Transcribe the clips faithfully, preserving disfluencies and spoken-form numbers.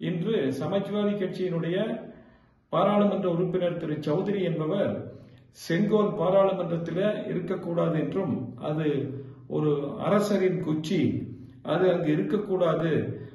இன்று சமாஜ்வாதி கட்சியினுடைய பாராளுமன்ற உறுப்பினர் திரு சௌத்ரி என்பவர் செங்கோல் பாராளுமன்றத்தில் இருக்கக்கூடாது என்றும் அது ஒரு அரசரின் குச்சி, அது அங்கு இருக்கக்கூடாது,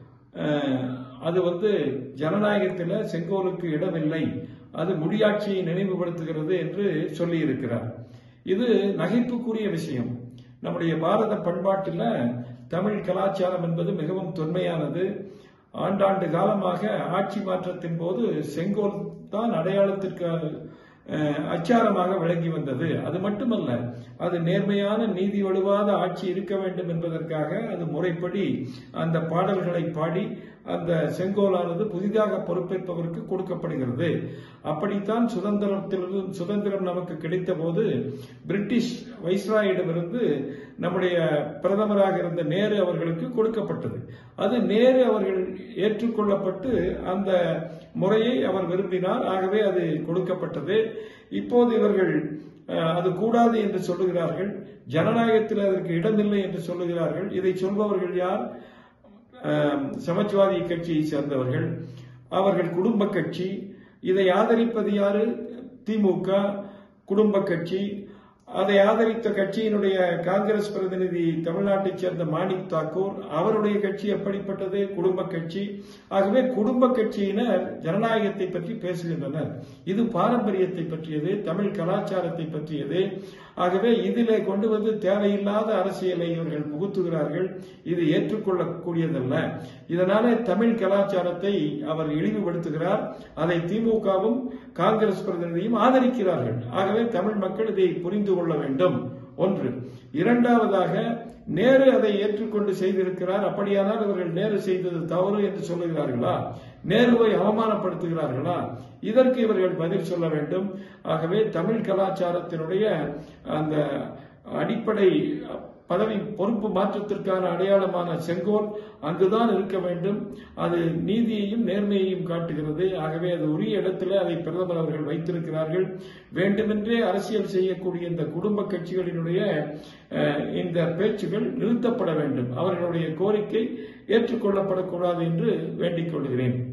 அது வந்து ஜனநாயகத்தில் செங்கோலுக்கு இடமில்லை, அது முடியாட்சியை நினைவுபடுத்துகிறது என்று சொல்லி இருக்கிறார். இது நகைப்புக்குரிய விஷயம். நம்முடைய பாரத பண்பாட்டில் தமிழ் கலாச்சாரம் என்பது மிகவும் தொன்மையானது. ஆண்டாண்டு காலமாக ஆட்சி மாற்றத்தின் போது செங்கோல் தான் அடையாளத்திற்கு அச்சாரமாக விளங்கி வந்தது. அது மட்டுமல்ல, அது நேர்மையான நீதி வலுவாத ஆட்சி இருக்க வேண்டும் என்பதற்காக அது முறைப்படி அந்த பாடல்களை பாடி அந்த செங்கோலானது புதிதாக பொறுப்பேற்பவருக்கு கொடுக்கப்படுகிறது. அப்படித்தான் சுதந்திரத்திலிருந்து சுதந்திரம் நமக்கு கிடைத்த போது பிரிட்டிஷ் வைஸ்ராயிடமிருந்து நம்முடைய பிரதமராக இருந்த நேரு அவர்களுக்கு கொடுக்கப்பட்டது. அது நேரு அவர்கள் ஏற்றுக்கொள்ளப்பட்டு அந்த முறையை அவர் விரும்பினார். ஆகவே அது கொடுக்கப்பட்டது. இப்போது இவர்கள் அது கூடாது என்று சொல்லுகிறார்கள். ஜனநாயகத்தில் அதற்கு இடமில்லை என்று சொல்லுகிறார்கள். இதை சொல்பவர்கள் யார்? சமாஜ்வாதி கட்சியை சேர்ந்தவர்கள். அவர்கள் குடும்ப கட்சி. இதை ஆதரிப்பது யாரு? திமுக குடும்ப கட்சி. அதை ஆதரித்த கட்சியினுடைய காங்கிரஸ் பிரதிநிதி தமிழ்நாட்டைச் சேர்ந்த மாணிக் தாக்கூர், அவருடைய கட்சி எப்படிப்பட்டது? குடும்ப கட்சி. ஆகவே குடும்ப கட்சியினர் ஜனநாயகத்தை பற்றி பேசுகின்றனர். இது பாரம்பரியத்தை பற்றியது, தமிழ் கலாச்சாரத்தை பற்றியது. ஆகவே இதிலே கொண்டு வந்து தேவையில்லாத அரசியலை இவர்கள் புகுத்துகிறார்கள். இது ஏற்றுக்கொள்ளக்கூடியதல்ல. இதனாலே தமிழ் கலாச்சாரத்தை அவர் இழிவுபடுத்துகிறார். அதை திமுகவும் காங்கிரஸ் பிரதிநிதியும் ஆதரிக்கிறார்கள். ஆகவே தமிழ் மக்கள் இதை புரிந்து கொள்ள வேண்டும். ஒன்று. இரண்டாவதாக, நேரு அதை ஏற்றுக்கொண்டு செய்திருக்கிறார். அப்படியானால் இவர்கள் நேரு செய்தது தவறு என்று சொல்லுகிறார்களா? நேருவை அவமானப்படுத்துகிறார்களா? இதற்கு இவர்கள் பதில் சொல்ல வேண்டும். ஆகவே தமிழ் கலாச்சாரத்தினுடைய அந்த அடிப்படை பதவி பொறுப்பு மாற்றத்திற்கான அடையாளமான செங்கோல் அங்குதான் இருக்க வேண்டும். அது நீதியையும் நேர்மையையும் காட்டுகிறது. ஆகவே அது உரிய இடத்துல அதை பிரதமர் அவர்கள் வைத்திருக்கிறார்கள். வேண்டுமென்றே அரசியல் செய்யக்கூடிய இந்த குடும்ப கட்சிகளினுடைய இந்த பேச்சுகள் நிறுத்தப்பட வேண்டும். அவர்களுடைய கோரிக்கை ஏற்றுக்கொள்ளப்படக்கூடாது என்று வேண்டிக் கொள்கிறேன்.